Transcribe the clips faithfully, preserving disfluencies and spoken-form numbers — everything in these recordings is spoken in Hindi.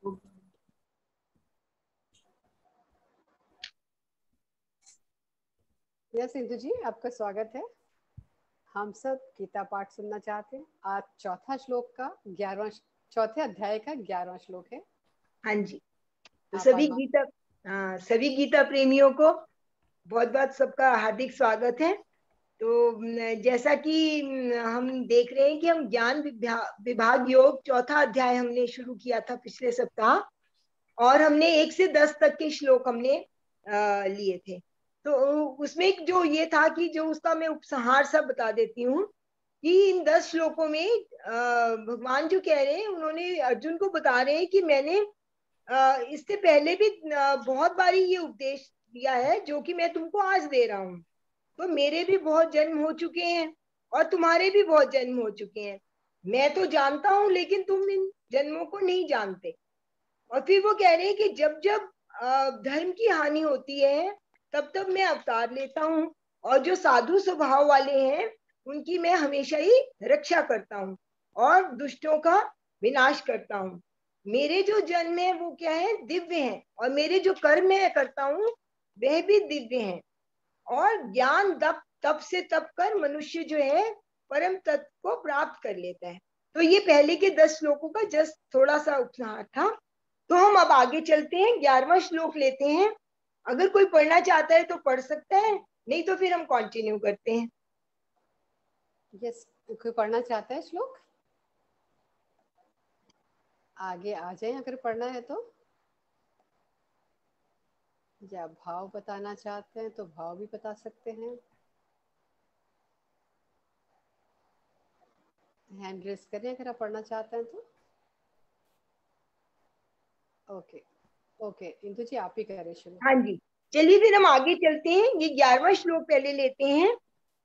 यस सिंधु जी, आपका स्वागत है। हम सब गीता पाठ सुनना चाहते हैं। आज चौथा श्लोक का ग्यारहवां चौथे अध्याय का ग्यारहवां श्लोक है। हाँ जी, तो सभी गीता हाँ सभी गीता प्रेमियों को बहुत बहुत सबका हार्दिक स्वागत है। तो जैसा कि हम देख रहे हैं कि हम ज्ञान विभाग योग चौथा अध्याय हमने शुरू किया था पिछले सप्ताह, और हमने एक से दस तक के श्लोक हमने लिए थे। तो उसमें जो ये था कि जो उसका मैं उपसंहार सा बता देती हूँ कि इन दस श्लोकों में भगवान जो कह रहे हैं, उन्होंने अर्जुन को बता रहे हैं कि मैंने इससे पहले भी बहुत बारी ये उपदेश दिया है जो कि मैं तुमको आज दे रहा हूँ। तो मेरे भी बहुत जन्म हो चुके हैं और तुम्हारे भी बहुत जन्म हो चुके हैं। मैं तो जानता हूँ लेकिन तुम इन जन्मों को नहीं जानते। और फिर वो कह रहे हैं कि जब जब धर्म की हानि होती है तब तब मैं अवतार लेता हूँ, और जो साधु स्वभाव वाले हैं उनकी मैं हमेशा ही रक्षा करता हूँ और दुष्टों का विनाश करता हूँ। मेरे जो जन्म है वो क्या है, दिव्य है, और मेरे जो कर्म है करता हूँ वह भी दिव्य है। और ज्ञान तप तप से तप कर मनुष्य जो है परम तत्व को प्राप्त कर लेता है। तो ये पहले के दस श्लोकों का जस्ट थोड़ा सा उपसंहार था। तो हम अब आगे चलते हैं, ग्यारहवां श्लोक लेते हैं। अगर कोई पढ़ना चाहता है तो पढ़ सकता है, नहीं तो फिर हम कंटिन्यू करते हैं। यस, कोई पढ़ना चाहता है श्लोक आगे आ जाए अगर पढ़ना है तो, या भाव बताना चाहते हैं तो भाव भी बता सकते हैं। हैंड रेस करें अगर आप पढ़ना चाहते हैं तो। ओके ओके इंदु जी, आप ही करें शुरू। हाँ जी, चलिए फिर हम आगे चलते हैं। ये ग्यारहवां श्लोक पहले लेते हैं।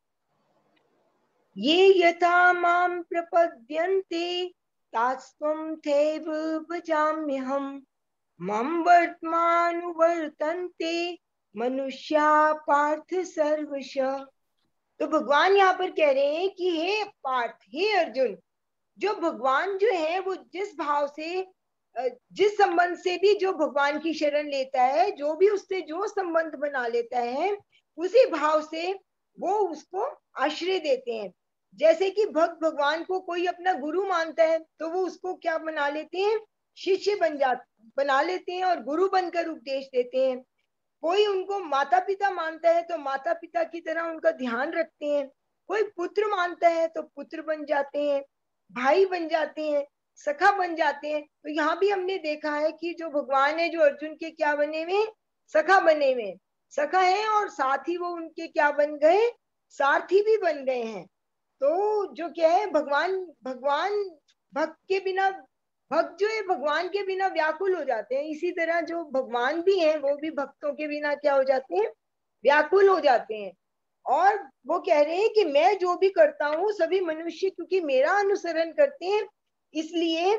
ये यथा माम प्रपद्यन्ते तास्त्वं थैव भजाम्यहम् मम वर्तमानुवर्तन्ते मनुष्या पार्थ सर्वशः। तो भगवान यहाँ पर कह रहे हैं कि हे पार्थ, हे अर्जुन, जो भगवान जो है वो जिस भाव से, जिस संबंध से भी जो भगवान की शरण लेता है, जो भी उससे जो संबंध बना लेता है, उसी भाव से वो उसको आश्रय देते हैं। जैसे कि भक्त भगवान को कोई अपना गुरु मानता है तो वो उसको क्या बना लेते हैं, शिष्य बन जा बना लेते हैं और गुरु बनकर उपदेश देते हैं। कोई उनको माता पिता मानता है तो माता पिता की तरह उनका ध्यान रखते हैं। कोई पुत्र मानता है तो पुत्र बन जाते हैं, भाई बन जाते हैं, सखा बन जाते हैं। तो यहाँ भी हमने देखा है कि जो भगवान है जो अर्जुन के क्या बने हुए, सखा बने हुए, सखा है, और साथ ही वो उनके क्या बन गए, सारथी भी बन गए हैं। तो जो क्या है, भगवान भगवान भक्त के बिना, भक्त जो है भगवान के बिना व्याकुल हो जाते हैं। इसी तरह जो भगवान भी हैं वो भी भक्तों के बिना क्या हो जाते हैं, व्याकुल हो जाते हैं। और वो कह रहे हैं कि मैं जो भी करता हूँ सभी मनुष्य क्योंकि मेरा अनुसरण करते हैं, इसलिए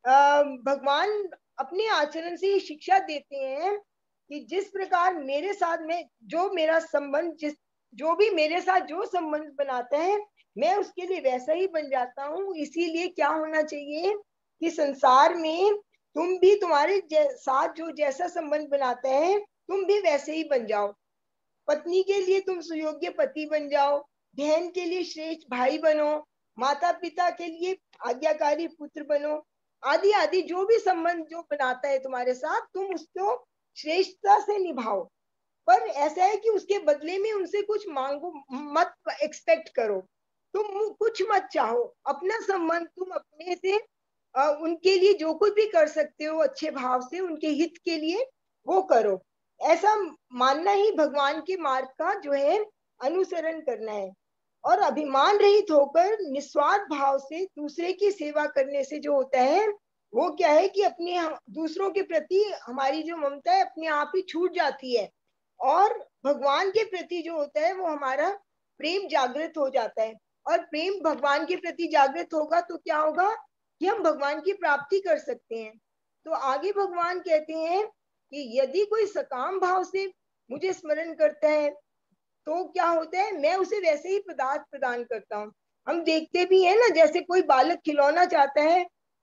भगवान अपने आचरण से शिक्षा देते हैं कि जिस प्रकार मेरे साथ में जो मेरा संबंध, जिस जो भी मेरे साथ जो संबंध बनाता है मैं उसके लिए वैसा ही बन जाता हूँ। इसीलिए क्या होना चाहिए कि संसार में तुम भी तुम्हारे साथ जो जैसा संबंध बनाता है तुम भी वैसे ही बन जाओ। पत्नी के लिए तुम सुयोग्य पति बन जाओ, बहन के लिए श्रेष्ठ भाई बनो, माता पिता के लिए आज्ञाकारी पुत्र बनो, आदि आदि जो भी संबंध जो बनाता है तुम्हारे साथ तुम उसको श्रेष्ठता से निभाओ। पर ऐसा है कि उसके बदले में उनसे कुछ मांगो मत, एक्सपेक्ट करो, तुम कुछ मत चाहो। अपना संबंध तुम अपने से आ, उनके लिए जो कुछ भी कर सकते हो अच्छे भाव से उनके हित के लिए वो करो। ऐसा मानना ही भगवान के मार्ग का जो है अनुसरण करना है। और अभिमान रहित होकर निस्वार्थ भाव से दूसरे की सेवा करने से जो होता है वो क्या है कि अपने दूसरों के प्रति हमारी जो ममता है अपने आप ही छूट जाती है, और भगवान के प्रति जो होता है वो हमारा प्रेम जागृत हो जाता है। और प्रेम भगवान के प्रति जागृत होगा तो क्या होगा कि हम भगवान की प्राप्ति कर सकते हैं। तो आगे भगवान कहते हैं कि यदि कोई सकाम भाव से मुझे स्मरण करता है तो क्या होता है, मैं उसे वैसे ही पदार्थ प्रदान करता हूँ। हम देखते भी हैं ना, जैसे कोई बालक खिलौना चाहता है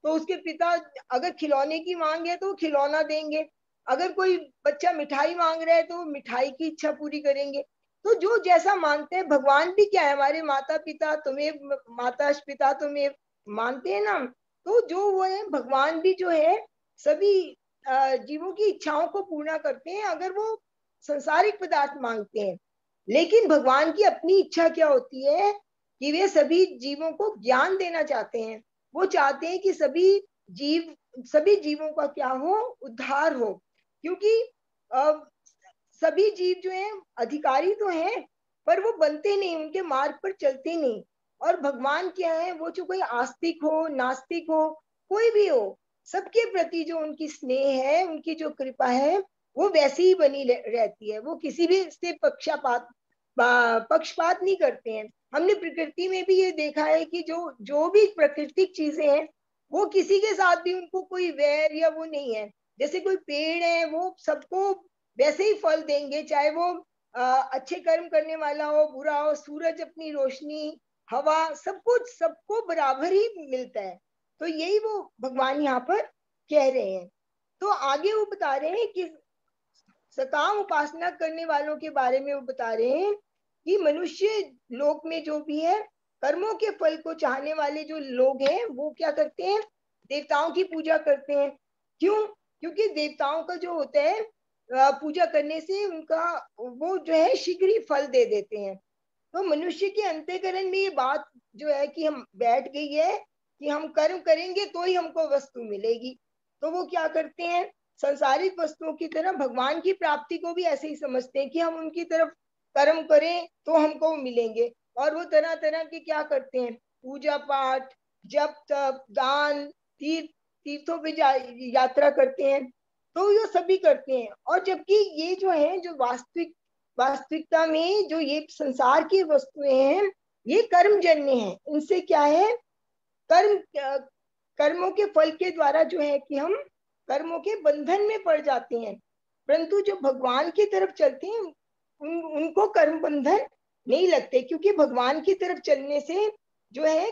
तो उसके पिता अगर खिलौने की मांग है तो वो खिलौना देंगे, अगर कोई बच्चा मिठाई मांग रहा है तो वो मिठाई की इच्छा पूरी करेंगे। तो जो जैसा मानते हैं, भगवान भी क्या है, हमारे माता पिता तुम्हें माता पिता तुम्हें मानते हैं ना, तो जो वो है भगवान भी जो है सभी जीवों की इच्छाओं को पूर्ण करते हैं अगर वो संसारिक पदार्थ मांगते हैं। लेकिन भगवान की अपनी इच्छा क्या होती है कि वे सभी जीवों को ज्ञान देना चाहते हैं। वो चाहते हैं कि सभी जीव सभी जीवों का क्या हो, उद्धार हो। क्योंकि अब सभी जीव जो हैं अधिकारी तो हैं पर वो बनते नहीं, उनके मार्ग पर चलते नहीं। और भगवान क्या है, वो जो कोई आस्तिक हो नास्तिक हो कोई भी हो, सबके प्रति जो उनकी स्नेह है, उनकी जो कृपा है वो वैसी ही बनी रहती है। वो किसी भी से पक्षपात पक्षपात नहीं करते हैं। हमने प्रकृति में भी ये देखा है कि जो जो भी प्राकृतिक चीजें हैं वो किसी के साथ भी उनको कोई वैर या वो नहीं है। जैसे कोई पेड़ है वो सबको वैसे ही फल देंगे, चाहे वो आ, अच्छे कर्म करने वाला हो बुरा हो, सूरज अपनी रोशनी हवा सब कुछ सबको बराबर ही मिलता है। तो यही वो भगवान यहाँ पर कह रहे हैं। तो आगे वो बता रहे हैं कि सकाम उपासना करने वालों के बारे में वो बता रहे हैं कि मनुष्य लोक में जो भी है कर्मों के फल को चाहने वाले जो लोग हैं वो क्या करते हैं, देवताओं की पूजा करते हैं। क्यों? क्योंकि देवताओं का जो होता है पूजा करने से उनका वो जो है शीघ्र ही फल दे देते हैं। तो मनुष्य के अंतःकरण में ये बात जो है कि हम बैठ गई है कि हम कर्म करेंगे तो ही हमको वस्तु मिलेगी। तो वो क्या करते हैं, संसारिक वस्तुओं की तरह भगवान की प्राप्ति को भी ऐसे ही समझते हैं कि हम उनकी तरफ कर्म करें तो हमको मिलेंगे। और वो तरह तरह के क्या करते हैं, पूजा पाठ जप तप दान तीर्थ तीर्थों पे यात्रा करते हैं। तो ये सभी करते हैं। और जबकि ये जो है जो वास्तविक वास्तविकता में जो ये संसार की वस्तुएं हैं ये कर्मजन्य हैं। इनसे क्या है, कर्म कर्मों के फल के द्वारा जो है कि हम कर्मों के बंधन में पड़ जाते हैं। परंतु जो भगवान की तरफ चलते हैं उन, उनको कर्म बंधन नहीं लगते, क्योंकि भगवान की तरफ चलने से जो है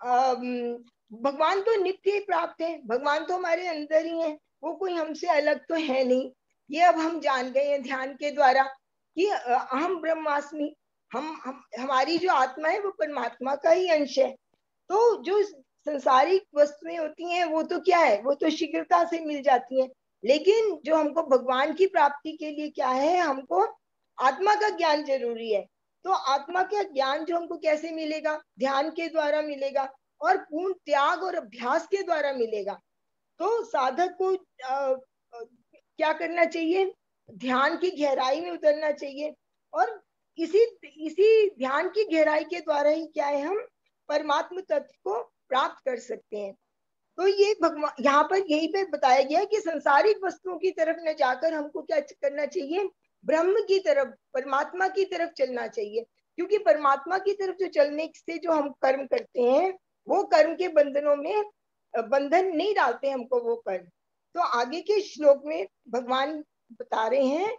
भगवान तो नित्य ही प्राप्त है, भगवान तो हमारे अंदर ही है, वो कोई हमसे अलग तो है नहीं। ये अब हम जान गए हैं ध्यान के द्वारा कि अहम ब्रह्मास्मि, हम, हम हमारी जो आत्मा है वो परमात्मा का ही अंश है। तो जो संसारिक वस्तुएं होती हैं वो तो क्या है, वो तो शीघ्रता से मिल जाती हैं। लेकिन जो हमको भगवान की प्राप्ति के लिए क्या है, हमको आत्मा का ज्ञान जरूरी है। तो आत्मा का ज्ञान जो हमको कैसे मिलेगा, ध्यान के द्वारा मिलेगा और पूर्ण त्याग और अभ्यास के द्वारा मिलेगा। तो साधक को आ, क्या करना चाहिए, ध्यान की गहराई में उतरना चाहिए और इसी इसी ध्यान की गहराई के द्वारा ही क्या है, हम परमात्म तत्व को प्राप्त कर सकते हैं। तो ये भगवान यहाँ पर यही पे बताया गया है कि संसारिक वस्तुओं की तरफ न जाकर हमको क्या करना चाहिए, ब्रह्म की तरफ परमात्मा की तरफ चलना चाहिए। क्योंकि परमात्मा की तरफ जो चलने से जो हम कर्म करते हैं वो कर्म के बंधनों में बंधन नहीं डालते हमको वो कर्म। तो आगे के श्लोक में भगवान बता रहे हैं,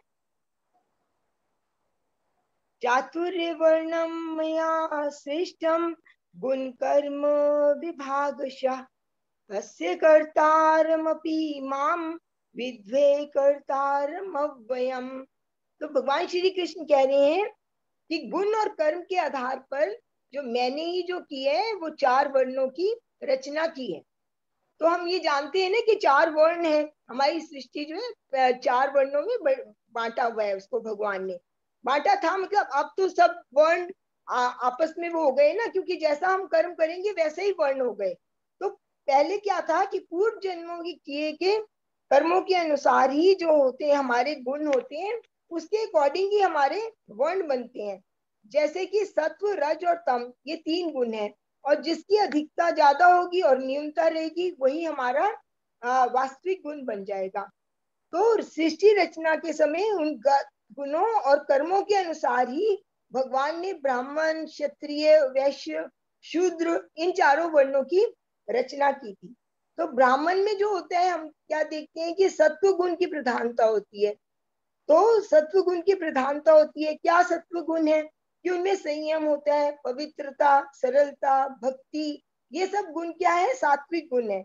चातुर्य वर्णम मया सृष्टम गुण कर्म विभागशः तस्य कर्तारमपि माम विद्वे कर्तारमव्ययम्। तो भगवान श्री कृष्ण कह रहे हैं कि गुण और कर्म के आधार पर जो मैंने ही जो किया है वो चार वर्णों की रचना की है। तो हम ये जानते हैं ना कि चार वर्ण है, हमारी सृष्टि जो है चार वर्णों में बांटा हुआ है, उसको भगवान ने बांटा था। मतलब अब तो सब वर्ण आपस में वो हो गए ना, क्योंकि जैसा हम कर्म करेंगे वैसे ही वर्ण हो गए। तो पहले क्या था कि पूर्व जन्मों की किए के कर्मों के अनुसार ही जो होते हैं हमारे गुण होते हैं, उसके अकॉर्डिंग ही हमारे वर्ण बनते हैं। जैसे कि सत्व रज और तम ये तीन गुण है, और जिसकी अधिकता ज्यादा होगी और न्यूनता रहेगी वही हमारा वास्तविक गुण बन जाएगा। तो सृष्टि रचना के समय उन गुणों और कर्मों के अनुसार ही भगवान ने ब्राह्मण क्षत्रिय वैश्य शूद्र इन चारों वर्णों की रचना की थी। तो ब्राह्मण में जो होता है हम क्या देखते हैं कि सत्व गुण की प्रधानता होती है। तो सत्व गुण की प्रधानता होती है, क्या सत्व गुण है कि उनमें संयम होता है, पवित्रता सरलता भक्ति, ये सब गुण क्या है, सात्विक गुण है।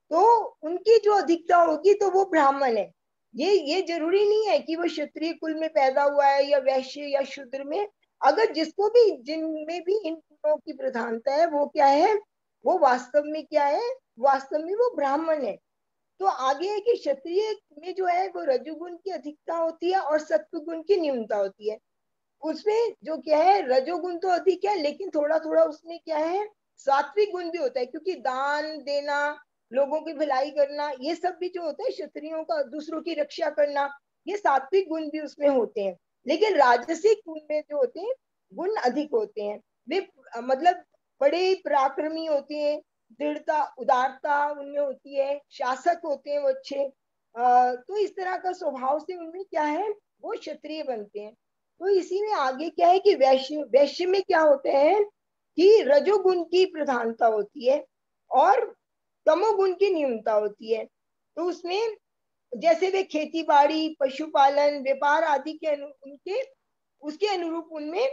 तो उनकी जो अधिकता होगी तो वो ब्राह्मण है। ये ये जरूरी नहीं है कि वो क्षत्रिय कुल में पैदा हुआ है या वैश्य या शूद्र में। अगर जिसको भी, जिनमें भी इन गुणों की प्रधानता है, वो क्या है, वो वास्तव में क्या है, वास्तव में वो ब्राह्मण है। तो आगे है कि क्षत्रिय में जो है वो रजोगुण की अधिकता होती है और सत्व गुण की न्यूनता होती है। उसमें जो क्या है, रजोगुण तो अधिक है, लेकिन थोड़ा थोड़ा उसमें क्या है, सात्विक गुण भी होता है, क्योंकि दान देना, लोगों की भलाई करना, ये सब भी जो होता है क्षत्रियों का, दूसरों की रक्षा करना, ये सात्विक गुण भी उसमें होते हैं। लेकिन राजसिक गुण में जो होते हैं, गुण अधिक होते हैं। वे मतलब बड़े पराक्रमी होते हैं, दृढ़ता उदारता उनमें होती है, शासक होते हैं वो अच्छे। तो इस तरह का स्वभाव से उनमें क्या है, वो क्षत्रिय बनते हैं। तो इसी में आगे क्या है कि वैश्य, वैश्य में क्या होते हैं कि रजोगुण की प्रधानता होती है और तमोगुण की न्यूनता होती है। तो उसमें जैसे वे खेती बाड़ी, पशुपालन, व्यापार आदि के अनु, उनके उसके अनुरूप उनमें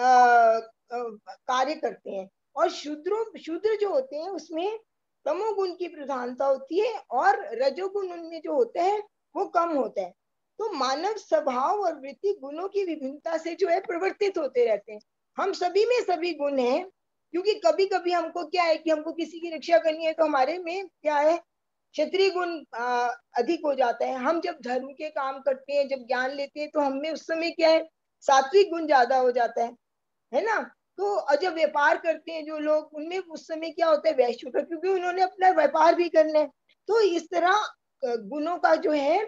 कार्य करते हैं। और शूद्रों शूद्र जो होते हैं उसमें तमोगुण की प्रधानता होती है और रजोगुण उनमें जो होते हैं वो कम होता है। तो मानव स्वभाव और वृत्ति गुणों की विभिन्नता से जो है प्रवर्तित होते रहते हैं। हम सभी में सभी गुण हैं, क्योंकि कभी कभी हमको क्या है कि हमको किसी की रक्षा करनी है, तो हमारे में क्या है, क्षत्रिय गुण अधिक हो जाता है। हम जब धर्म के काम करते हैं, जब ज्ञान लेते हैं, तो हमें उस समय क्या है, सात्विक गुण ज्यादा हो जाता है, है ना। तो जब व्यापार करते हैं जो लोग, उनमें उस समय क्या होता है, वैश्य का, क्योंकि उन्होंने अपना व्यापार भी करना है। तो इस तरह गुणों का जो है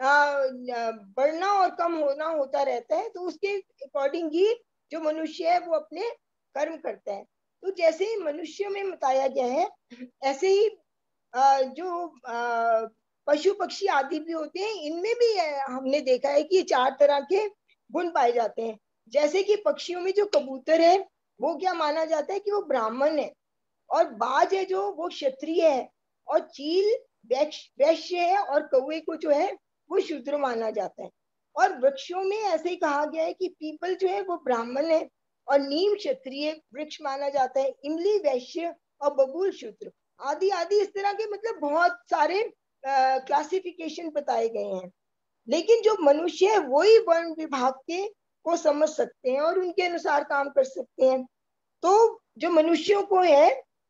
बढ़ना और कम होना होता रहता है। तो उसके अकॉर्डिंग ही जो मनुष्य है वो अपने कर्म करता है। तो जैसे ही मनुष्य में बताया गया है, ऐसे ही जो पशु पक्षी आदि भी होते हैं, इनमें भी हमने देखा है कि चार तरह के गुण पाए जाते हैं। जैसे कि पक्षियों में जो कबूतर है वो क्या माना जाता है कि वो ब्राह्मण है, और बाज है जो वो क्षत्रिय है, और चील वैश्य है, और कौवे को जो है वो शूद्र माना जाता है। और वृक्षों में ऐसे ही कहा गया है कि पीपल जो है वो ब्राह्मण है, और नीम क्षत्रिय वृक्ष माना जाता है, इमली वैश्य और बबूल शूद्र आदि आदि। इस तरह के मतलब बहुत सारे क्लासिफिकेशन बताए गए हैं। लेकिन जो मनुष्य है वही वर्ण विभाग के को समझ सकते हैं और उनके अनुसार काम कर सकते हैं। तो जो मनुष्यों को है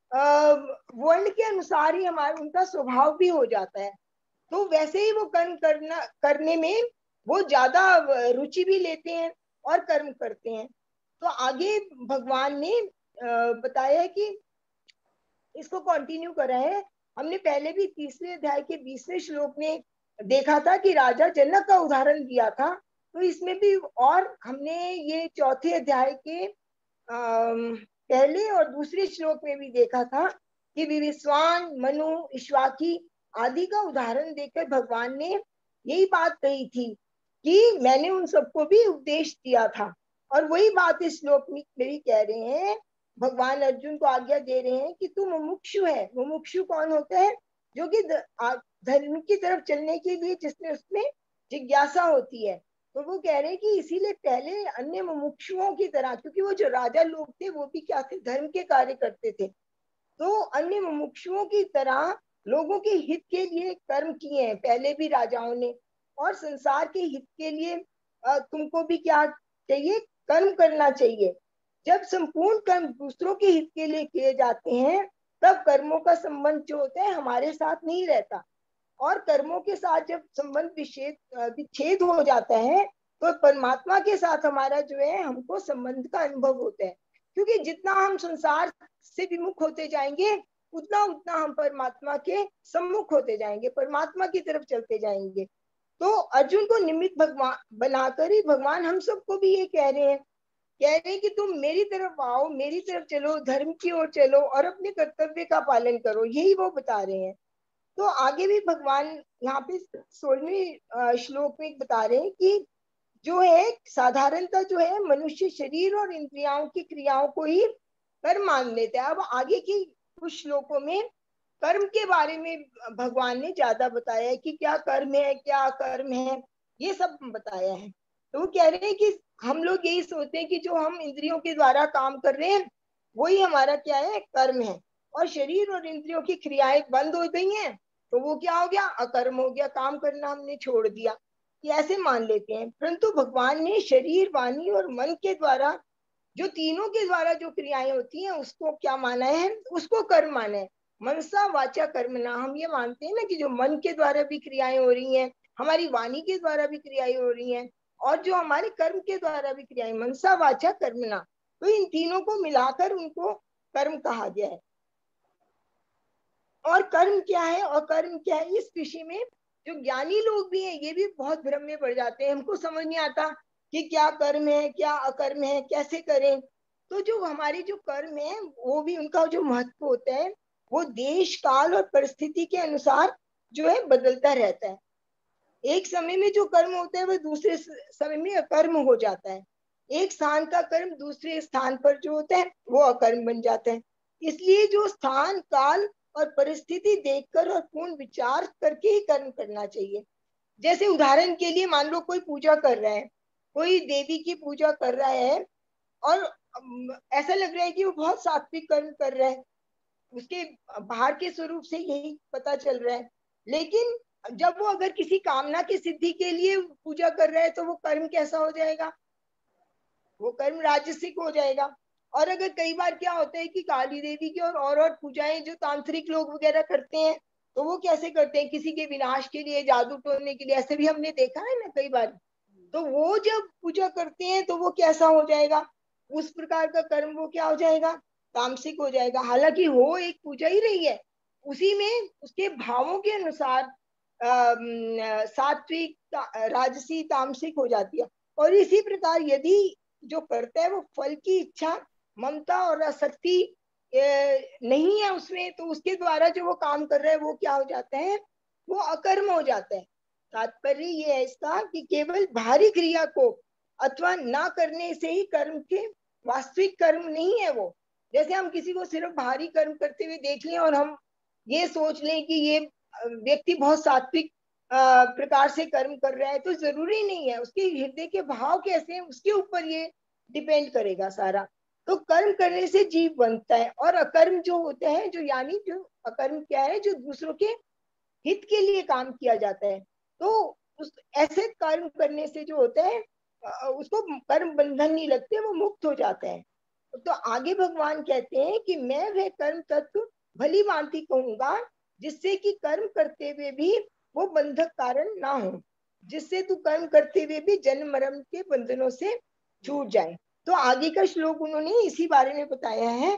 वर्ण के अनुसार ही हमारा उनका स्वभाव भी हो जाता है। तो वैसे ही वो कर्म करना करने में वो ज्यादा रुचि भी लेते हैं और कर्म करते हैं। तो आगे भगवान ने बताया कि इसको कंटिन्यू करा है। हमने पहले भी तीसरे अध्याय के बीसवें श्लोक में देखा था कि राजा जनक का उदाहरण दिया था। तो इसमें भी और हमने ये चौथे अध्याय के पहले और दूसरे श्लोक में भी देखा था कि विविस्वान, मनु, इक्ष्वाकि आदि का उदाहरण देकर भगवान ने यही बात कही थी कि मैंने उन सबको भी उपदेश दिया था। और वही बात इस श्लोक में भी कह रहे हैं, भगवान अर्जुन को आज्ञा दे रहे हैं कि तू मुमुक्षु है। मुमुक्षु कौन होता है? जो कि धर्म की तरफ चलने के लिए जिसमें उसमें जिज्ञासा होती है। तो वो कह रहे हैं कि इसीलिए पहले अन्य मुमुक्षुओं की तरह, क्योंकि वो जो राजा लोग थे वो भी क्या थे, धर्म के कार्य करते थे, तो अन्य मुमुक्षुओं की तरह लोगों के हित के लिए कर्म किए हैं पहले भी राजाओं ने। और संसार के हित के लिए तुमको भी क्या चाहिए, कर्म करना चाहिए। जब संपूर्ण कर्म दूसरों के हित के लिए किए जाते हैं, तब कर्मों का संबंध जो होता है हमारे साथ नहीं रहता। और कर्मों के साथ जब संबंध विच्छेद विच्छेद हो जाता है, तो परमात्मा के साथ हमारा जो है हमको संबंध का अनुभव होता है। क्योंकि जितना हम संसार से विमुख होते जाएंगे, उतना उतना हम परमात्मा के सम्मुख होते जाएंगे, परमात्मा की तरफ चलते जाएंगे। तो अर्जुन को निमित्त भगवान बनाकर ही भगवान हम सबको भी ये कह रहे हैं, कह रहे हैं कि तुम मेरी तरफ आओ, मेरी तरफ चलो, धर्म की ओर चलो और अपने कर्तव्य का पालन करो, यही वो बता रहे हैं। तो आगे भी भगवान यहाँ पे सोलहवीं श्लोक में बता रहे हैं कि जो है साधारणतः जो है मनुष्य शरीर और इंद्रियों की क्रियाओं को ही कर्म मान लेता है। अब आगे की कुछ श्लोकों में कर्म के बारे में भगवान ने ज्यादा बताया है कि क्या कर्म है, क्या कर्म है, ये सब बताया है। तो वो कह रहे हैं कि हम लोग यही सोचते हैं कि जो हम इंद्रियों के द्वारा काम कर रहे हैं वही हमारा क्या है, कर्म है। और शरीर और इंद्रियों की क्रियाएं बंद हो गई हैं, तो वो क्या हो गया, अकर्म हो गया, काम करना हमने छोड़ दिया, ये ऐसे मान लेते हैं। परंतु भगवान ने शरीर, वाणी और मन के द्वारा, जो तीनों के द्वारा जो क्रियाएं होती हैं, उसको क्या माना है, उसको कर्म माना है। मनसा वाचा कर्मणा, हम ये मानते हैं ना कि जो मन के द्वारा भी क्रियाएं हो रही हैं, हमारी वाणी के द्वारा भी क्रियाएं हो रही हैं, और जो हमारे कर्म के द्वारा भी क्रियाएं, मनसा वाचा कर्मणा, तो इन तीनों को मिलाकर उनको कर्म कहा गया है। और कर्म क्या है और कर्म क्या है, इस विषय में जो ज्ञानी लोग भी हैं ये भी बहुत भ्रम में पड़ जाते हैं। हमको समझ नहीं आता कि क्या कर्म है, क्या अकर्म है, कैसे करें। तो जो हमारे जो कर्म है वो भी, उनका जो महत्व होता है वो देश काल और परिस्थिति के अनुसार जो है बदलता रहता है। एक समय में जो कर्म होता है वह दूसरे समय में अकर्म हो जाता है। एक स्थान का कर्म दूसरे स्थान पर जो होता है वो अकर्म बन जाता है। इसलिए जो स्थान, काल और परिस्थिति देखकर और पूर्ण विचार करके ही कर्म करना चाहिए। जैसे उदाहरण के लिए मान लो कोई पूजा कर रहा है, कोई देवी की पूजा कर रहा है, और ऐसा लग रहा है कि वो बहुत सात्विक कर्म कर रहा है, उसके बाहर के स्वरूप से यही पता चल रहा है। लेकिन जब वो अगर किसी कामना की सिद्धि के लिए पूजा कर रहा है तो वो कर्म कैसा हो जाएगा, वो कर्म राजसिक हो जाएगा। और अगर कई बार क्या होता है कि काली देवी की और और, और पूजाएं जो तांत्रिक लोग वगैरह करते हैं, तो वो कैसे करते हैं, किसी के विनाश के लिए, जादू टोलने के लिए, ऐसे भी हमने देखा है ना कई बार। तो वो जब पूजा करते हैं तो वो कैसा हो जाएगा, उस प्रकार का कर्म वो क्या हो जाएगा, तामसिक हो जाएगा। हालांकि हो एक पूजा ही रही है, उसी में उसके भावों के अनुसार सात्विक, राजसी, तामसिक हो जाती है। और इसी प्रकार यदि जो करता है वो फल की इच्छा, ममता और आसक्ति नहीं है उसमें, तो उसके द्वारा जो वो काम कर रहा है वो क्या हो जाता है, वो अकर्म हो जाता है। तात्पर्य ये है इसका कि केवल बाहरी क्रिया को अथवा ना करने से ही कर्म के वास्तविक कर्म नहीं है वो। जैसे हम किसी को सिर्फ बाहरी कर्म करते हुए देख लें और हम ये सोच लें कि ये व्यक्ति बहुत सात्विक प्रकार से कर्म कर रहा है, तो जरूरी नहीं है। उसके हृदय के भाव कैसे हैं उसके ऊपर ये डिपेंड करेगा सारा। तो कर्म करने से जीव बनता है, और अकर्म जो होता है, जो यानी जो अकर्म क्या है, जो दूसरों के हित के लिए काम किया जाता है। तो उस ऐसे कर्म करने से जो होता है उसको कर्म बंधन नहीं लगते, वो मुक्त हो जाता है। तो आगे भगवान कहते हैं कि मैं वह कर्म तत्व भली भांति कहूंगा जिससे कि कर्म करते हुए भी वो बंधक कारण ना हो, जिससे तू कर्म करते हुए भी जन्म मरण के बंधनों से छूट जाए। तो आगे का श्लोक उन्होंने इसी बारे में बताया है।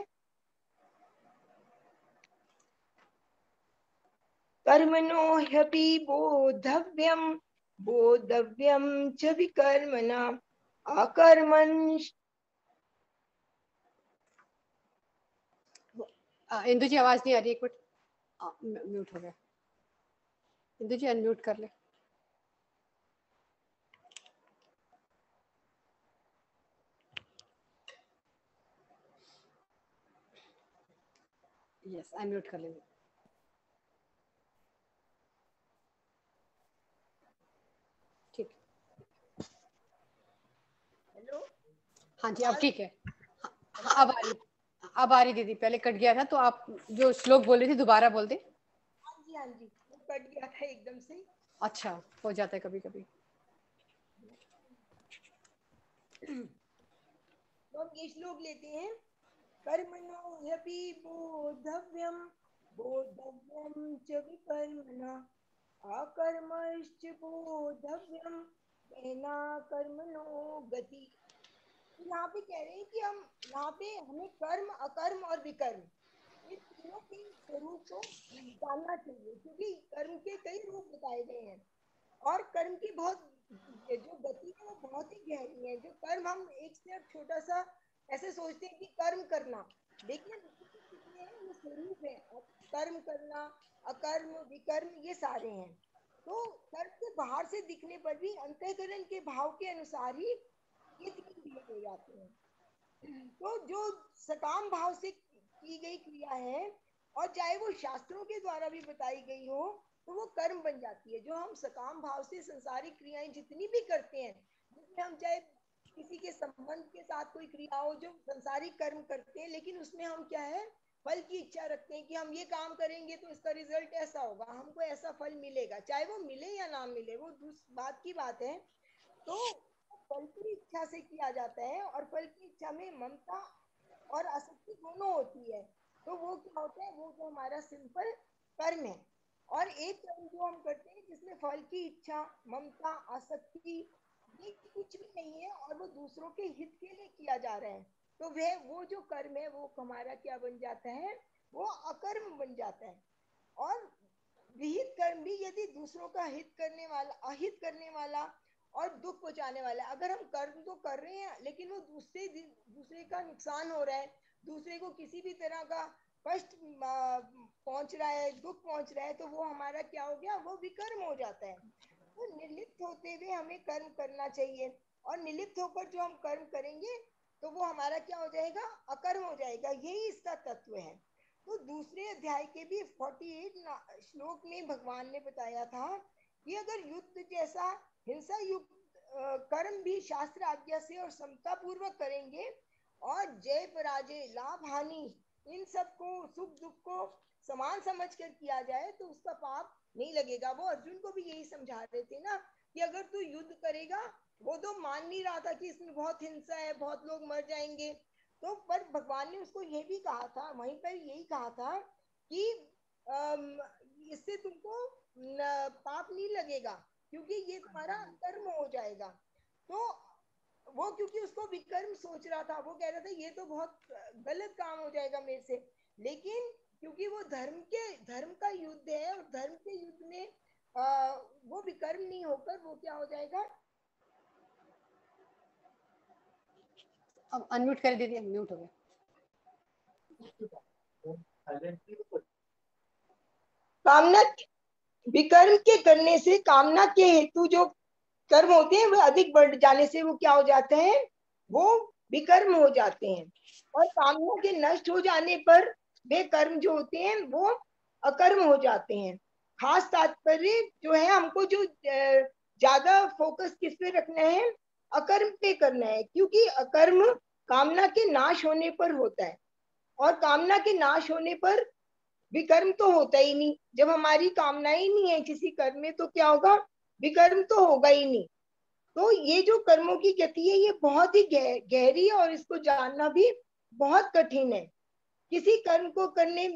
कर्मणो ह्यपि बोधव्यम, बोधव्यम च विकर्मणा अकर्मण। इंदु जी आवाज नहीं आ रही, एक मिनट म्यूट हो गया। इंदु जी अनम्यूट कर ले। यस अनम्यूट कर लेंगे। ठीक, हेलो, हाँ जी अब ठीक है। हाँ, अब आ रही, अब आ रही दीदी, पहले कट गया था, तो आप जो श्लोक बोल रही थी दोबारा बोल दे। हाँ जी हाँ जी, वो कट गया था एकदम से। अच्छा, हो जाता है कभी कभी। तो हम ये श्लोक लेते हैं। कर्मणो ह्यपि बोधव्यम, बोधव्यम च विकर्मणा अकर्मश्च बोधव्यम तेना कर्मणो गति। यहाँ पे कह रहे हैं कि हम यहाँ पे हमें कर्म, अकर्म और विकर्म, इन तीनों के स्वरूप को जानना चाहिए, क्योंकि कर्म के कई रूप बताए गए हैं और कर्म की बहुत जो गति है वो बहुत ही गहरी है। जो कर्म हम एक से एक छोटा सा ऐसे सोचते हैं कि कर्म करना, देखिए कितने हैं, वो स्वरूप है। कर्म करना, अकर्म, विकर्म, ये सारे हैं। तो कर्म के बाहर से दिखने पर भी अंतःकरण के भाव के अनुसार ही ये तीन भेद हो जाते हैं। तो जो सकाम भाव से की गई क्रिया है, और चाहे वो शास्त्रों के द्वारा भी बताई गई हो, तो वो कर्म बन जाती है। जो हम सकाम भाव से संसारिक क्रियाएं जितनी भी करते हैं, जिसमें हम चाहे किसी के संबंध के साथ कोई क्रिया हो, जो संसारिक कर्म करते हैं, लेकिन उसमें हम क्या है, फल की इच्छा रखते हैं कि हम ये काम करेंगे तो इसका रिजल्ट ऐसा होगा, हमको ऐसा फल मिलेगा, चाहे वो मिले या ना मिले वो दूसरी बात की बात है। तो फल की इच्छा से किया जाता है, और फल की इच्छा में ममता और आसक्ति दोनों होती है। तो वो क्या होता है, वो जो हमारा सिंपल कर्म है। और एक कर्म जो हम करते हैं जिसमें फल की इच्छा, ममता, आसक्ति ये कुछ भी नहीं है और वो दूसरों के हित के लिए किया जा रहा है, तो वह वो जो कर्म है वो हमारा क्या बन जाता है, वो अकर्म बन जाता है। और विहित कर्म भी यदि दूसरों का हित करने वाला, अहित करने वाला और दुख पहुंचाने वाला, अगर हम कर्म तो कर रहे हैं लेकिन वो दूसरे दूसरे का नुकसान हो रहा है, दूसरे को किसी भी तरह का कष्ट पहुंच रहा है, दुख पहुंच रहा है, तो वो हमारा क्या हो गया, वो विकर्म हो जाता है। तो निर्लिप्त होते हुए हमें कर्म करना चाहिए, और निर्लिप्त होकर जो हम कर्म करेंगे तो वो हमारा क्या हो जाएगा, अकर्म हो जाएगा। यही इसका तत्व है। तो दूसरे अध्याय के भी अड़तालीस श्लोक में भगवान ने बताया था कि अगर युद्ध जैसा हिंसा युक्त कर्म भी शास्त्र आज्ञा से और समता पूर्वक करेंगे, और जय पराजय, लाभ हानि, इन सबको, सुख दुख को समान समझ कर किया जाए तो उसका पाप नहीं लगेगा। वो अर्जुन को भी यही समझा रहे थे ना कि अगर तू युद्ध करेगा, वो तो मान नहीं रहा था कि इसमें बहुत हिंसा है, बहुत लोग मर जाएंगे, तो पर भगवान ने उसको ये भी कहा था, वहीं पर यही कहा था कि इससे तुमको पाप नहीं लगेगा क्योंकि ये तुम्हारा कर्म हो जाएगा। तो वो क्योंकि उसको विकर्म सोच रहा था, वो कह रहा था ये तो बहुत गलत काम हो जाएगा मेरे से, लेकिन क्योंकि वो धर्म के धर्म का युद्ध है, और धर्म के युद्ध में आ, वो विकर्म नहीं होकर वो क्या हो जाएगा। अब अनम्यूट कर दीजिए, म्यूट हो गया। कामना विकर्म के करने से, कामना के हेतु जो कर्म होते हैं वो अधिक बढ़ जाने से वो क्या हो जाते हैं, वो विकर्म हो जाते हैं। और कामना के नष्ट हो जाने पर वे कर्म जो होते हैं वो अकर्म हो जाते हैं। खास तात्पर्य जो है, हमको जो ज्यादा फोकस किस पे रखना है, अकर्म पे करना है, क्योंकि अकर्म कामना के नाश होने पर होता है, और कामना के नाश होने पर विकर्म तो होता ही नहीं। जब हमारी कामना ही नहीं है किसी कर्म में तो क्या होगा, विकर्म तो होगा ही नहीं। तो ये जो कर्मों की गति है ये बहुत ही गहरी है, और इसको जानना भी बहुत कठिन है। किसी कर्म को करने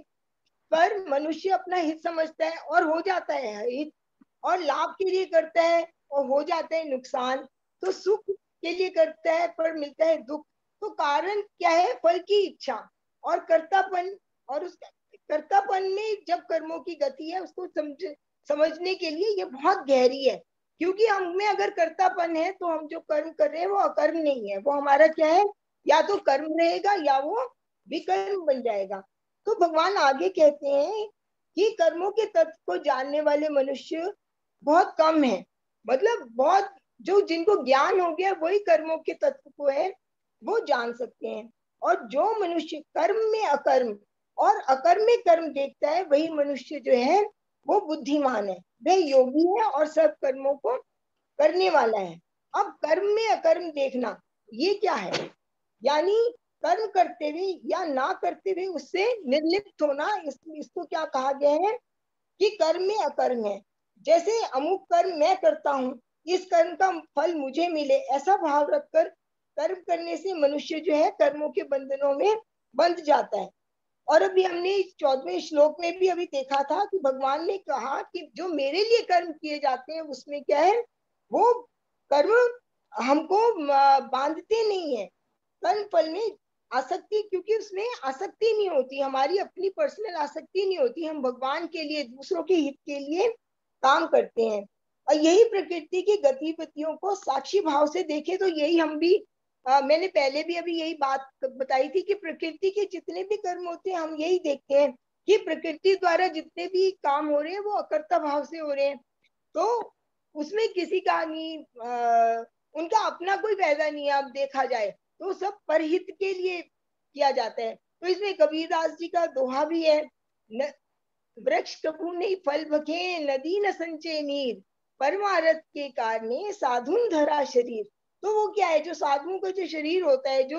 पर मनुष्य अपना हित समझता है और हो जाता है हित, और लाभ के लिए करता है और हो जाता है नुकसान। तो सुख के लिए करता है पर मिलता है दुख। तो कारण क्या है, फल की इच्छा और कर्तापन। और उस कर्तापन में जब कर्मों की गति है उसको समझ समझने के लिए ये बहुत गहरी है, क्योंकि हम में अगर कर्तापन है तो हम जो कर्म कर रहे हैं वो अकर्म नहीं है, वो हमारा क्या है, या तो कर्म रहेगा या वो विकर्म बन जाएगा। तो भगवान आगे कहते हैं कि कर्मों के तत्व को जानने वाले मनुष्य बहुत कम है। मतलब बहुत, जो जिनको ज्ञान हो गया वही कर्मों के तत्व को है वो जान सकते हैं। और जो मनुष्य कर्म में अकर्म और अकर्म में कर्म देखता है वही मनुष्य जो है वो बुद्धिमान है, वह योगी है और सब कर्मों को करने वाला है। अब कर्म में अकर्म देखना ये क्या है, यानी कर्म करते हुए या ना करते हुए उससे निर्लिप्त होना। इस, इसको क्या कहा गया है कि कर्म में अकर्म है। जैसे अमुक कर्म मैं करता हूँ, इस कर्म का फल मुझे मिले, ऐसा भाव रखकर कर्म करने से मनुष्य जो है कर्मों के बंधनों में बंध जाता है। और अभी हमने चौदहवें श्लोक में भी अभी देखा था कि भगवान ने कहा कि जो मेरे लिए कर्म किए जाते हैं उसमें क्या है, वो कर्म हमको बांधते नहीं है। कर्म फल में आसक्ति, क्योंकि उसमें आसक्ति नहीं होती, हमारी अपनी पर्सनल आसक्ति नहीं होती, हम भगवान के लिए, दूसरों के हित के लिए काम करते हैं। और यही प्रकृति की गतिविधियों को साक्षी भाव से देखे तो यही हम भी, आ, मैंने पहले भी अभी यही बात बताई थी कि प्रकृति के जितने भी कर्म होते हैं हम यही देखते हैं कि प्रकृति द्वारा जितने भी काम हो रहे हैं वो अकर्ता भाव से हो रहे हैं। तो उसमें किसी का नहीं, आ, उनका अपना कोई फायदा नहीं है। अब देखा जाए तो सब परहित के लिए किया जाता है। तो इसमें कबीरदास जी का दोहा भी है, न, वृक्ष कभू नहीं फल भखे, नदी न संचय नीर, परमारथ के कारणे साधुन धरा शरीर। तो वो क्या है, जो साधुओं का जो शरीर होता है, जो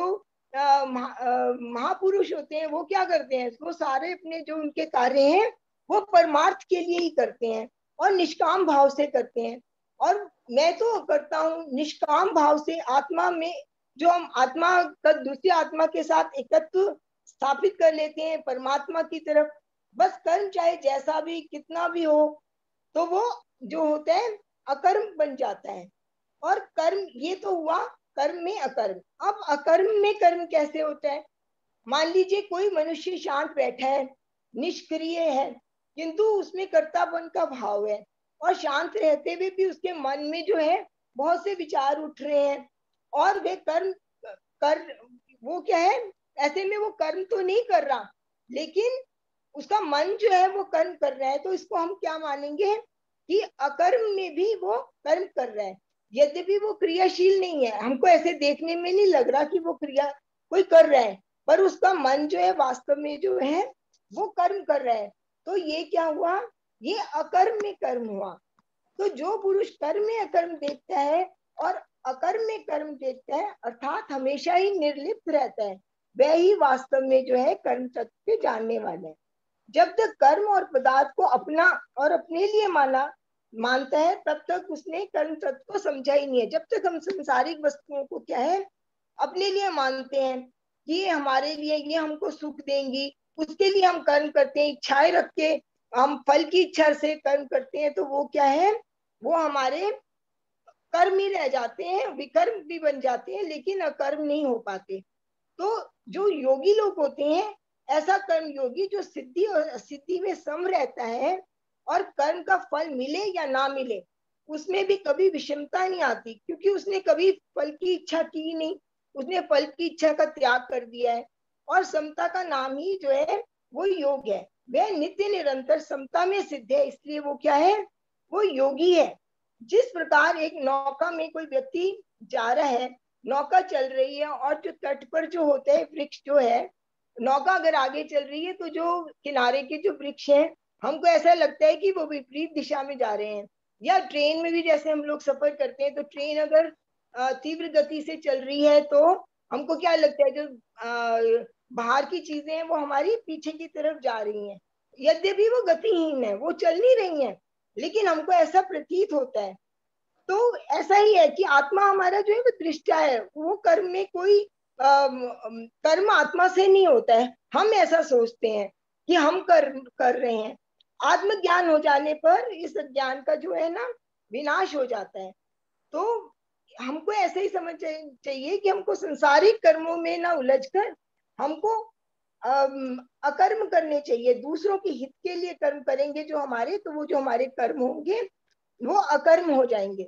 महापुरुष होते हैं वो क्या करते हैं, वो सारे अपने जो उनके कार्य हैं वो परमार्थ के लिए ही करते हैं और निष्काम भाव से करते हैं। और मैं तो करता हूँ निष्काम भाव से, आत्मा में जो हम आत्मा का दूसरी आत्मा के साथ एकत्व स्थापित कर लेते हैं परमात्मा की तरफ। बस कर्म चाहे जैसा भी कितना भी हो, तो वो जो होता है अकर्म बन जाता है। और कर्म ये तो हुआ कर्म में अकर्म। अब अकर्म में कर्म कैसे होता है? मान लीजिए कोई मनुष्य शांत बैठा है, निष्क्रिय है, किंतु उसमें कर्तापन का भाव है, और शांत रहते हुए भी उसके मन में जो है बहुत से विचार उठ रहे हैं, और वे कर्म कर वो क्या है, ऐसे में वो कर्म तो नहीं कर रहा, लेकिन उसका मन जो है वो कर्म कर रहा है। तो इसको हम क्या मानेंगे कि अकर्म में भी वो कर्म कर रहा है, यद्यपि वो क्रियाशील नहीं है। हमको ऐसे देखने में नहीं लग रहा कि वो क्रिया कोई कर रहा है, पर उसका मन जो है वास्तव में जो है वो कर्म कर रहा है। तो ये क्या हुआ, ये अकर्म में कर्म हुआ। तो जो पुरुष कर्म में अकर्म देखता है और अकर्म में कर्म देखता है, अर्थात हमेशा ही निर्लिप्त रहता है, वह ही वास्तव में जो है कर्म तत्व के जानने वाला है। जब तक कर्म और पदार्थ को अपना और अपने लिए माना मानता है, तब तक उसने कर्म तत्व को समझा ही नहीं है। जब तक हम संसारिक वस्तुओं को क्या है अपने लिए मानते हैं कि ये हमारे लिए, ये हमको सुख देंगी, उसके लिए हम कर्म करते हैं, इच्छाएं रख के हम फल की इच्छा से कर्म करते हैं, तो वो क्या है, वो हमारे कर्म ही रह जाते हैं, विकर्म भी बन जाते हैं, लेकिन अकर्म नहीं हो पाते। तो जो योगी लोग होते हैं, ऐसा कर्म योगी जो सिद्धि और असिद्धि में सम रहता है, और कर्म का फल मिले या ना मिले उसमें भी कभी विषमता नहीं आती, क्योंकि उसने कभी फल की इच्छा की नहीं, उसने फल की इच्छा का त्याग कर दिया है। और समता का नाम ही जो है वो योग है, वह नित्य निरंतर समता में सिद्ध है, इसलिए वो क्या है, वो योगी है। जिस प्रकार एक नौका में कोई व्यक्ति जा रहा है, नौका चल रही है, और जो तट पर जो होते हैं वृक्ष जो है, नौका अगर आगे चल रही है तो जो किनारे के जो वृक्ष हैं हमको ऐसा लगता है कि वो विपरीत दिशा में जा रहे हैं। या ट्रेन में भी जैसे हम लोग सफर करते हैं, तो ट्रेन अगर तीव्र गति से चल रही है तो हमको क्या लगता है, जो बाहर की चीजें हैं वो हमारी पीछे की तरफ जा रही हैं, यद्यपि वो गतिहीन है, वो चल नहीं रही है, लेकिन हमको ऐसा प्रतीत होता है। तो ऐसा ही है कि आत्मा हमारा जो है वो दृष्टा है, वो कर्म में कोई आ, कर्म आत्मा से नहीं होता है। हम ऐसा सोचते हैं कि हम कर कर रहे हैं, आत्मज्ञान हो जाने पर इस ज्ञान का जो है ना विनाश हो जाता है। तो हमको ऐसे ही समझ चाहिए कि हमको संसारिक कर्मों में ना उलझकर हमको अकर्म करने चाहिए, दूसरों के हित के लिए कर्म करेंगे जो हमारे, तो वो जो हमारे कर्म होंगे वो अकर्म हो जाएंगे।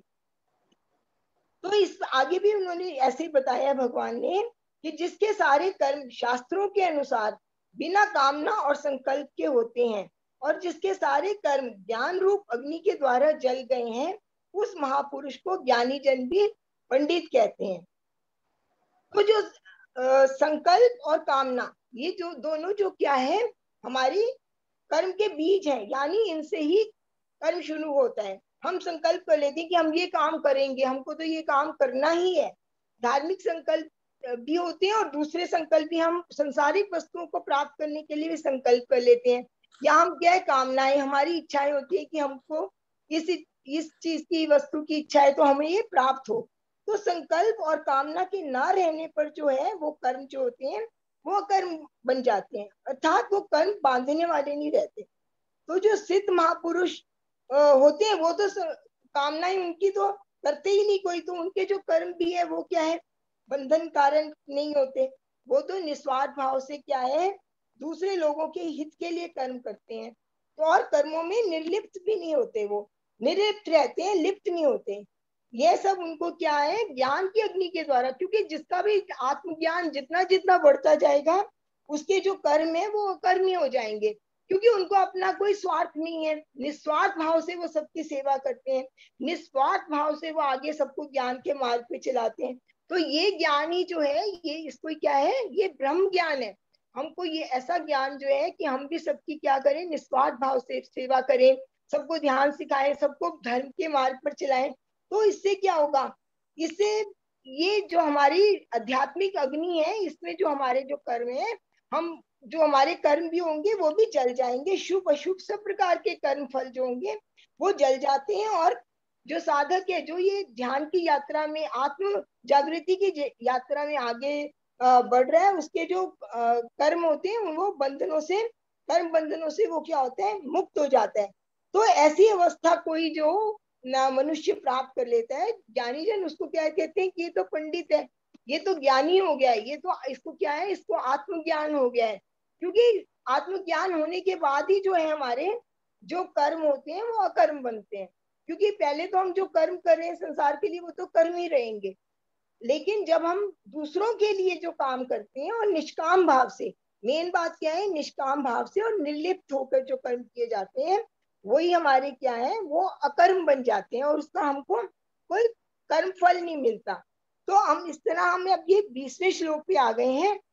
तो इस आगे भी उन्होंने ऐसे ही बताया भगवान ने कि जिसके सारे कर्म शास्त्रों के अनुसार बिना कामना और संकल्प के होते हैं, और जिसके सारे कर्म ज्ञान रूप अग्नि के द्वारा जल गए हैं, उस महापुरुष को ज्ञानी जन भी पंडित कहते हैं। तो जो आ, संकल्प और कामना, ये जो दोनों जो क्या है हमारी कर्म के बीज हैं, यानी इनसे ही कर्म शुरू होता है। हम संकल्प कर लेते हैं कि हम ये काम करेंगे, हमको तो ये काम करना ही है। धार्मिक संकल्प भी होते हैं और दूसरे संकल्प भी, हम संसारिक वस्तुओं को प्राप्त करने के लिए भी संकल्प कर लेते हैं। या हम क्या है, कामनाएं, हमारी इच्छाएं होती है कि हमको इस इस चीज की वस्तु की इच्छा है तो हमें ये प्राप्त हो। तो संकल्प और कामना के ना रहने पर जो है वो कर्म जो होते हैं वो कर्म बन जाते हैं, अर्थात वो कर्म बांधने वाले नहीं रहते। तो जो सिद्ध महापुरुष होते हैं वो तो कामनाएं उनकी तो करते ही नहीं कोई, तो उनके जो कर्म भी है वो क्या है, बंधन कारण नहीं होते, वो तो निस्वार्थ भाव से क्या है दूसरे लोगों के हित के लिए कर्म करते हैं। तो और कर्मों में निर्लिप्त भी नहीं होते, वो निर्लिप्त रहते हैं, लिप्त नहीं होते। ये सब उनको क्या है, ज्ञान की अग्नि के द्वारा, क्योंकि जिसका भी आत्मज्ञान जितना जितना बढ़ता जाएगा उसके जो कर्म है वो कर्मी हो जाएंगे, क्योंकि उनको अपना कोई स्वार्थ नहीं है, निस्वार्थ भाव से वो सबकी सेवा करते हैं, निस्वार्थ भाव से वो आगे सबको ज्ञान के मार्ग पे चलाते हैं। तो ये ज्ञान ही जो है, ये इसको क्या है, ये ब्रह्म ज्ञान है। हमको ये ऐसा ज्ञान जो है कि हम भी सबकी क्या करें, निस्वार्थ भाव से सेवा करें, सबको ध्यान सिखाएं, सबको धर्म के मार्ग पर चलाएं। तो इससे क्या होगा, इससे ये जो हमारी आध्यात्मिक अग्नि है, इसमें जो हमारे जो कर्म है, हम जो हमारे कर्म भी होंगे वो भी जल जाएंगे। शुभ अशुभ सब प्रकार के कर्म फल जो होंगे वो जल जाते हैं। और जो साधक है, जो ये ध्यान की यात्रा में, आत्म जागृति की यात्रा में आगे बढ़ रहा है, उसके जो कर्म होते हैं वो बंधनों से, कर्म बंधनों से वो क्या होता है, मुक्त हो जाता है। तो ऐसी अवस्था कोई जो ना मनुष्य प्राप्त कर लेता है, ज्ञानी जन, उसको क्या कहते हैं कि ये तो पंडित है, ये तो ज्ञानी हो गया है, ये तो इसको क्या है, इसको आत्मज्ञान हो गया है। क्योंकि आत्मज्ञान होने के बाद ही जो है हमारे जो कर्म होते हैं वो अकर्म बनते हैं। क्योंकि पहले तो हम जो कर्म कर रहे हैं संसार के लिए वो तो कर्म ही रहेंगे, लेकिन जब हम दूसरों के लिए जो काम करते हैं और निष्काम भाव से, मेन बात क्या है, निष्काम भाव से और निर्लिप्त होकर जो कर्म किए जाते हैं वही हमारे क्या है, वो अकर्म बन जाते हैं और उसका हमको कोई कर्म फल नहीं मिलता। तो हम इस तरह हमें अब ये बीसवें श्लोक पे आ गए हैं।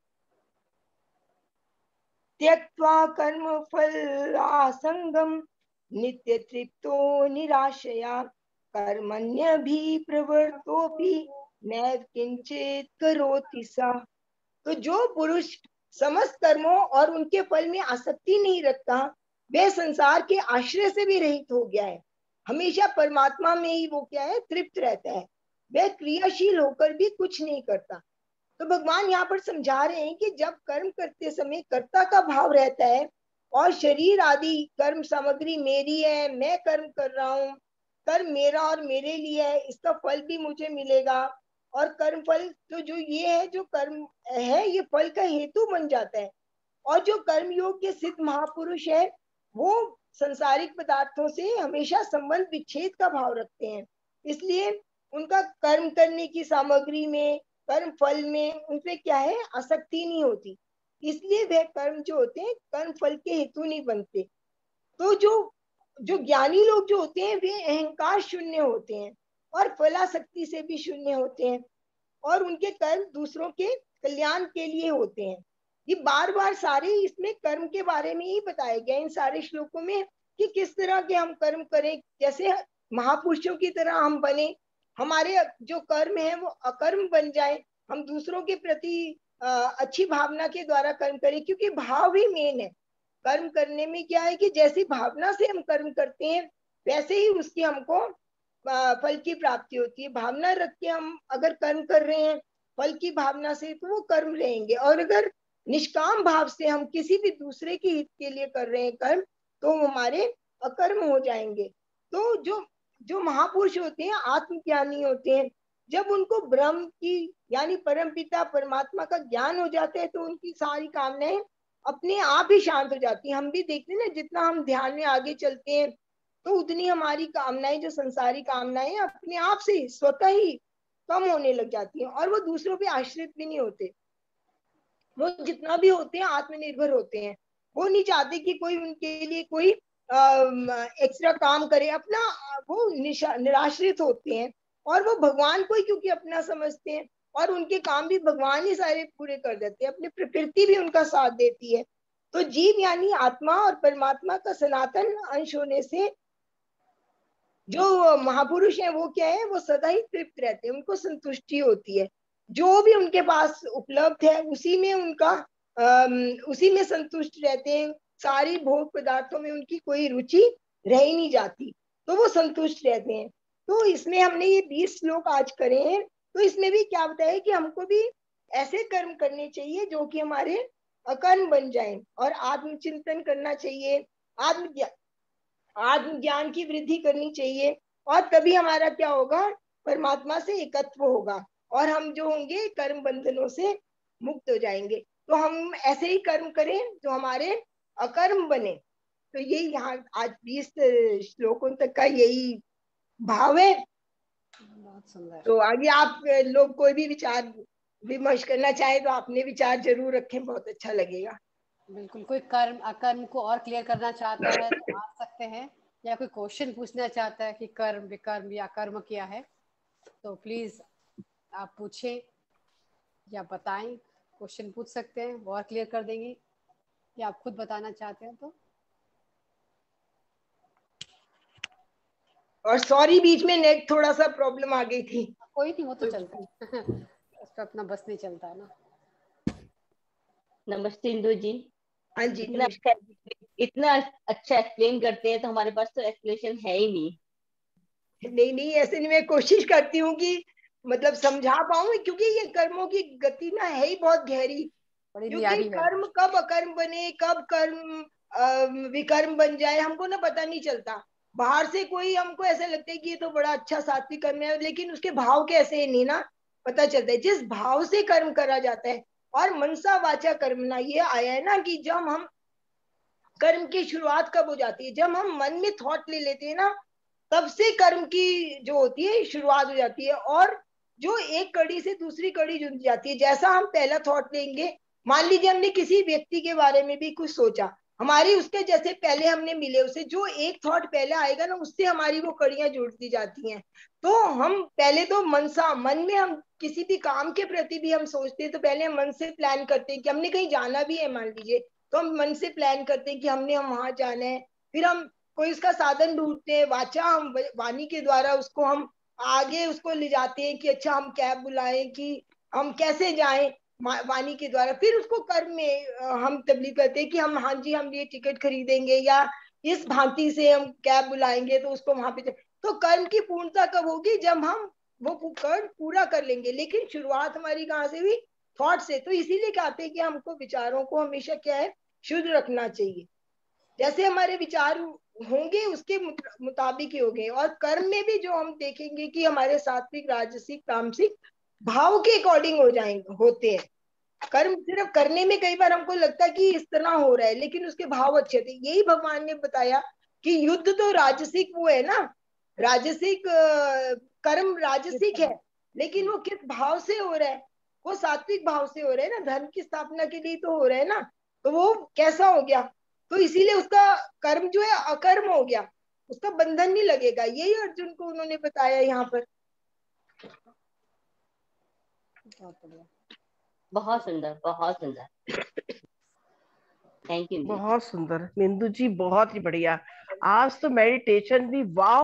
त्यक्त्वा कर्म फल आसंगम नित्य तृप्तो निराशया कर्मण्य भी प्रवृत्तोपि नैव किंचित करोति सा। तो जो पुरुष समस्त कर्मों और उनके फल में आसक्ति नहीं रखता, वह संसार के आश्रय से भी रहित हो गया है। हमेशा परमात्मा में ही वो क्या है, तृप्त रहता है। वह क्रियाशील होकर भी कुछ नहीं करता। तो भगवान यहाँ पर समझा रहे हैं कि जब कर्म करते समय कर्ता का भाव रहता है और शरीर आदि कर्म सामग्री मेरी है, मैं कर्म कर रहा हूँ, कर्म मेरा और मेरे लिए है, इसका फल भी मुझे मिलेगा, और कर्म फल तो जो ये है, जो कर्म है ये फल का हेतु बन जाता है। और जो कर्म योग के सिद्ध महापुरुष है वो संसारिक पदार्थों से हमेशा संबंध विच्छेद का भाव रखते हैं। इसलिए उनका कर्म करने की सामग्री में, कर्म फल में उनपे क्या है, आसक्ति नहीं होती। इसलिए वह कर्म जो होते हैं कर्म फल के हेतु नहीं बनते। तो जो जो ज्ञानी लोग जो होते हैं वे अहंकार शून्य होते हैं और फलासक्ति से भी शून्य होते हैं, और उनके कर्म दूसरों के कल्याण के लिए होते हैं। ये बार बार सारे इसमें कर्म के बारे में ही बताया गया इन सारे श्लोकों में, कि किस तरह के हम कर्म करें, जैसे महापुरुषों की तरह हम बने, हमारे जो कर्म है वो अकर्म बन जाए, हम दूसरों के प्रति अच्छी भावना के द्वारा कर्म करें। क्योंकि भाव ही मेन है कर्म करने में। क्या है कि जैसी भावना से हम कर्म करते हैं वैसे ही उसकी हमको फल की प्राप्ति होती है। भावना रख के हम अगर कर्म कर रहे हैं फल की भावना से, तो वो कर्म रहेंगे। और अगर निष्काम भाव से हम किसी भी दूसरे के हित के लिए कर रहे हैं कर्म, तो हमारे अकर्म हो जाएंगे। तो जो जो महापुरुष होते हैं, आत्मज्ञानी होते हैं, जब उनको ब्रह्म की यानी परम पिता परमात्मा का ज्ञान हो जाता है, तो उनकी सारी कामनाएं अपने आप ही शांत हो जाती है। हम भी देखते हैं ना, जितना हम ध्यान में आगे चलते हैं तो उतनी हमारी कामनाएं, जो संसारी कामनाएं, अपने आप से स्वतः ही कम होने लग जाती हैं, और वो दूसरों पे आश्रित भी नहीं होते। वो जितना भी होते हैं आत्मनिर्भर होते हैं। वो नहीं चाहते कि कोई उनके लिए कोई एक्स्ट्रा काम करे, अपना वो निराश्रित होते हैं, और वो भगवान को ही क्योंकि अपना समझते हैं, और उनके काम भी भगवान ही सारे पूरे कर देते हैं, अपनी प्रकृति भी उनका साथ देती है। तो जीव यानी आत्मा और परमात्मा का सनातन अंश होने से जो महापुरुष हैं वो क्या है, वो सदा ही तृप्त रहते हैं, उनको संतुष्टि होती है। जो भी उनके पास उपलब्ध है उसी में उनका उसी में संतुष्ट रहते हैं। सारी भोग पदार्थों में उनकी कोई रुचि रह ही नहीं जाती, तो वो संतुष्ट रहते हैं। तो इसमें हमने ये बीस श्लोक आज करे हैं, तो इसमें भी क्या बताया कि हमको भी ऐसे कर्म करने चाहिए जो कि हमारे अकर्म बन जाएं, और आत्मचिंतन करना चाहिए, आत्म आत्मज्ञान की वृद्धि करनी चाहिए, और तभी हमारा क्या होगा, परमात्मा से एकत्व होगा, और हम जो होंगे कर्म बंधनों से मुक्त हो जाएंगे। तो हम ऐसे ही कर्म करें जो हमारे अकर्म बने। तो यही यहाँ आज बीस श्लोकों तक का यही भाव है। बहुत सुंदर। तो आगे आप लोग कोई भी विचार विमर्श करना चाहे तो आपने विचार जरूर रखें, बहुत अच्छा लगेगा। बिल्कुल, कोई कर्म अकर्म को और क्लियर करना चाहता है तो आ सकते हैं, या कोई क्वेश्चन पूछना चाहता है कि कर्म विकर्म या कर्म क्या है, तो प्लीज आप पूछें या बताएं। क्वेश्चन पूछ सकते हैं, वो और क्लियर कर देंगे, या आप खुद बताना चाहते हैं तो। और सॉरी, बीच में नेट थोड़ा सा प्रॉब्लम आ गई थी। कोई नहीं, वो तो चलता है उस पर अपना बस नहीं चलता है ना। नमस्ते इंदु जी। हाँ जी इतना नमस्कार। अच्छा इतना अच्छा एक्सप्लेन करते हैं, तो हमारे पास तो एक्सप्लेनेशन है ही नहीं। नहीं नहीं, ऐसे नहीं, मैं कोशिश करती हूँ कि मतलब समझा पाऊं, क्योंकि ये कर्मों की गति ना है ही बहुत गहरी। बड़ी क्योंकि न्यारी है। कर्म कब अकर्म बने, कब कर्म अ, विकर्म बन जाए, हमको ना पता नहीं चलता। बाहर से कोई हमको ऐसा लगता है कि ये तो बड़ा अच्छा सात्विक कर्म है, लेकिन उसके भाव कैसे हैं नहीं ना पता चलता है। जिस भाव से कर्म करा जाता है, और मनसा वाचा कर्मणा ये आया है ना, कि जब हम कर्म की शुरुआत कब हो जाती है, जब हम मन में थॉट ले लेते हैं ना, तब से कर्म की जो होती है शुरुआत हो जाती है। और जो एक कड़ी से दूसरी कड़ी जुड़ जाती है। जैसा हम पहला थॉट लेंगे, मान लीजिए हमने किसी व्यक्ति के बारे में भी कुछ सोचा, हमारी उसके जैसे पहले हमने मिले उसे, जो एक थॉट पहले आएगा ना, उससे हमारी वो कड़ियां जुड़ती जाती हैं। तो हम पहले तो मनसा, मन में हम किसी भी काम के प्रति भी हम सोचते हैं, तो पहले हम मन से प्लान करते हैं कि हमने कहीं जाना भी है मान लीजिए, तो हम मन से प्लान करते हैं कि हमने हम वहां जाना है। फिर हम कोई उसका साधन ढूंढते हैं, वाचा, हम वाणी के द्वारा उसको हम आगे उसको ले जाते हैं कि अच्छा हम कैब बुलाएं, कि हम कैसे जाएं वाणी के द्वारा। फिर उसको कर्म में हम तब्दील करते हैं कि हम हाँ जी हम ये टिकट खरीदेंगे, या इस भांति से हम कैब बुलाएंगे तो उसको वहां पे। तो कर्म की पूर्णता कब होगी, जब हम वो कर्म पूरा कर लेंगे। लेकिन शुरुआत हमारी कहाँ से हुई, थॉट से। तो इसीलिए कहते हैं कि हमको विचारों को हमेशा क्या है, शुद्ध रखना चाहिए। जैसे हमारे विचार होंगे उसके मुताबिक ही होंगे। और कर्म में भी जो हम देखेंगे कि हमारे सात्विक, राजसिक, तामसिक भाव के अकॉर्डिंग हो जाएंगे, होते हैं। कर्म सिर्फ करने में कई बार हमको लगता है कि इस तरह हो रहा है, लेकिन उसके भाव अच्छे थे। यही भगवान ने बताया कि युद्ध तो राजसिक वो है ना, राजसिक कर्म राजसिक है, लेकिन वो किस भाव से हो रहा है, वो सात्विक भाव से हो रहा है ना, धर्म की स्थापना के लिए तो हो रहा है ना। तो वो कैसा हो गया, तो इसीलिए उसका कर्म जो है अकर्म हो गया, उसका बंधन नहीं लगेगा। यही अर्जुन को उन्होंने बताया यहाँ पर। बहुत सुंदर, बहुत सुंदर, थैंक यू। बहुत सुंदर मिंदु जी, बहुत ही बढ़िया। आज तो मेडिटेशन भी वाह